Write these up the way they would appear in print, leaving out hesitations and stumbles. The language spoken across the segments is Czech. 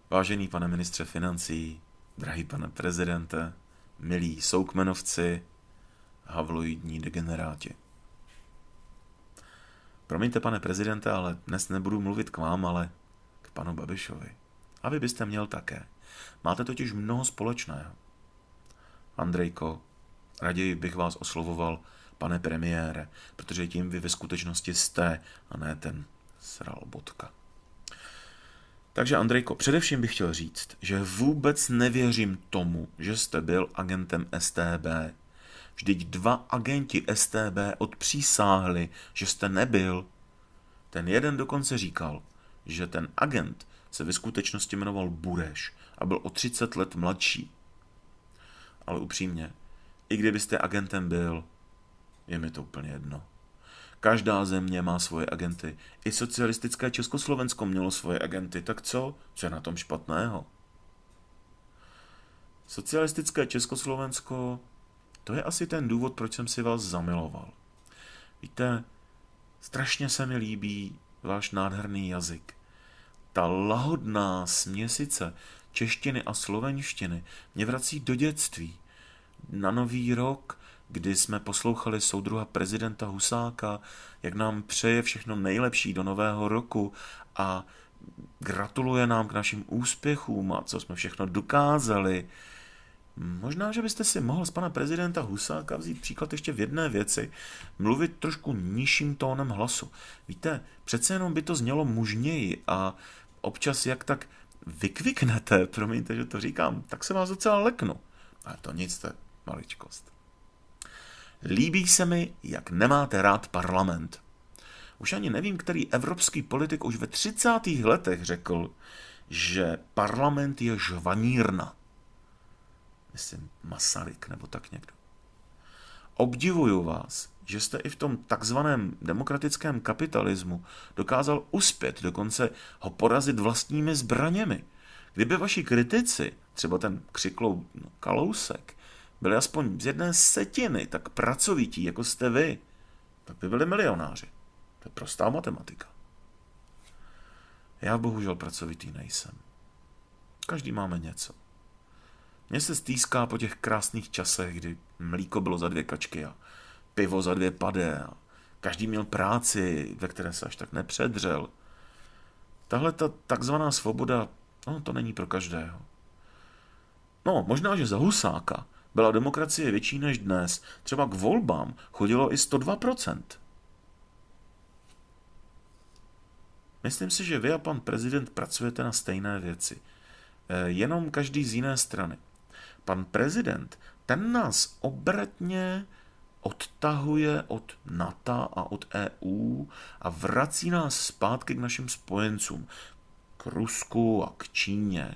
Vážený pane ministře financí, drahý pane prezidente, milí soukmenovci, havloidní degeneráti. Promiňte, pane prezidente, ale dnes nebudu mluvit k vám, ale k panu Babišovi. A vy byste měl také. Máte totiž mnoho společného. Andrejko, raději bych vás oslovoval pane premiére, protože tím vy ve skutečnosti jste, a ne ten sral Botka. Takže Andrejko, především bych chtěl říct, že vůbec nevěřím tomu, že jste byl agentem StB. Vždyť 2 agenti StB odpřísáhli, že jste nebyl. Ten jeden dokonce říkal, že ten agent se ve skutečnosti jmenoval Bureš a byl o 30 let mladší. Ale upřímně, i kdybyste agentem byl, je mi to úplně jedno. Každá země má svoje agenty. I socialistické Československo mělo svoje agenty. Tak co? Co je na tom špatného? Socialistické Československo, to je asi ten důvod, proč jsem si vás zamiloval. Víte, strašně se mi líbí váš nádherný jazyk. Ta lahodná směsice češtiny a slovenštiny mě vrací do dětství. Na Nový rok, kdy jsme poslouchali soudruha prezidenta Husáka, jak nám přeje všechno nejlepší do nového roku a gratuluje nám k našim úspěchům a co jsme všechno dokázali. Možná, že byste si mohl z pana prezidenta Husáka vzít příklad ještě v jedné věci, mluvit trošku nižším tónem hlasu. Víte, přece jenom by to znělo mužněji a občas jak tak vykviknete, promiňte, že to říkám, tak se vás docela leknu. Ale to nic, to je maličkost. Líbí se mi, jak nemáte rád parlament. Už ani nevím, který evropský politik už ve 30. letech řekl, že parlament je žvanírna. Myslím Masaryk nebo tak někdo. Obdivuju vás, že jste i v tom takzvaném demokratickém kapitalismu dokázal uspět, dokonce ho porazit vlastními zbraněmi. Kdyby vaši kritici, třeba ten křiklou Kalousek, byli aspoň z 1/7 tak pracovití, jako jste vy, tak by byli milionáři. To je prostá matematika. Já bohužel pracovitý nejsem. Každý máme něco. Mně se stýská po těch krásných časech, kdy mlíko bylo za 2 kačky a pivo za 2 padé a každý měl práci, ve které se až tak nepředřel. Tahle ta takzvaná svoboda, no, to není pro každého. No, možná, že za Husáka byla demokracie větší než dnes. Třeba k volbám chodilo i 102%. Myslím si, že vy a pan prezident pracujete na stejné věci. Jenom každý z jiné strany. Pan prezident, ten nás obratně odtahuje od NATO a od EU a vrací nás zpátky k našim spojencům, k Rusku a k Číně.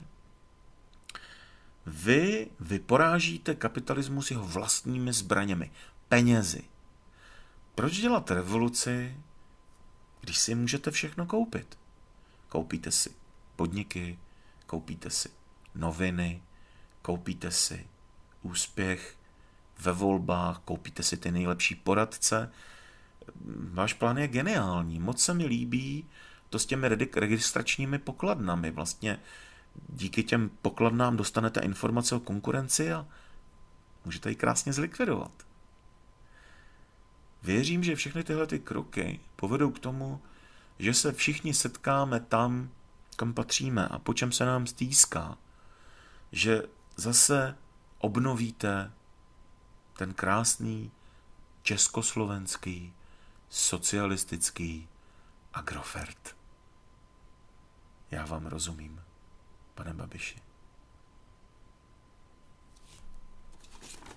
Vy porážíte kapitalismus jeho vlastními zbraněmi, penězi. Proč dělat revoluci, když si můžete všechno koupit? Koupíte si podniky, koupíte si noviny, koupíte si úspěch ve volbách, koupíte si ty nejlepší poradce. Váš plán je geniální, moc se mi líbí to s těmi registračními pokladnami. Vlastně díky těm pokladnám dostanete informace o konkurenci a můžete ji krásně zlikvidovat. Věřím, že všechny tyhle ty kroky povedou k tomu, že se všichni setkáme tam, kam patříme a po čem se nám stýská. Že zase obnovíte ten krásný československý socialistický Agrofert. Já vám rozumím, pane Babiši.